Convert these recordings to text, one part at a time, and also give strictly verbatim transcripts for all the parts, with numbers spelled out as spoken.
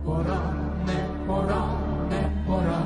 пора, не пора, не пора,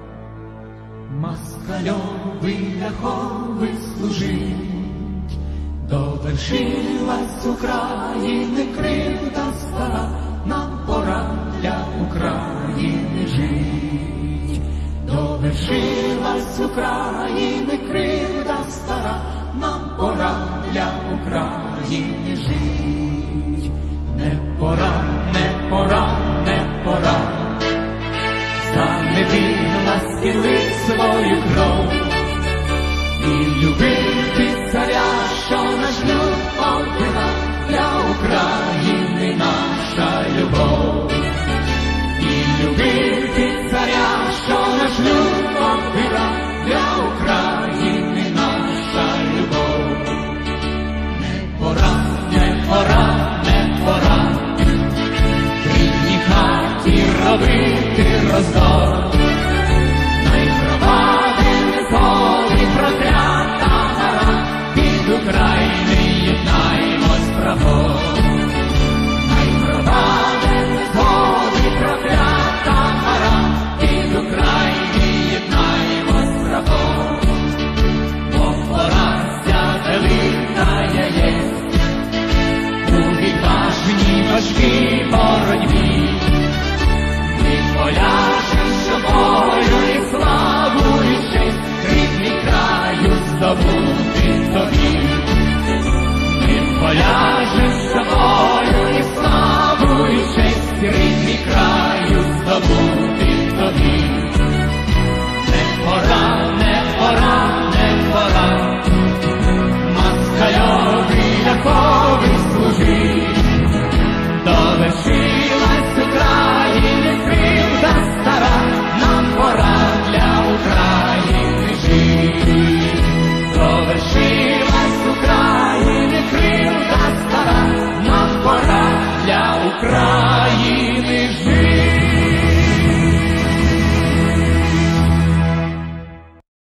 москальовий ляховий служить, довершилась України кривда стара, нам пора для України жить. Довершилась України кривда стара, нам пора для України жить. Не пора, не пора, не пора, за невинно схилить свою кров і любити царя, що наш люд отдала, для України наша любов. І любити царя, що наш люд отдала, для України наша любов. Не пора, не пора, не пора, в рідній хаті робити роздор.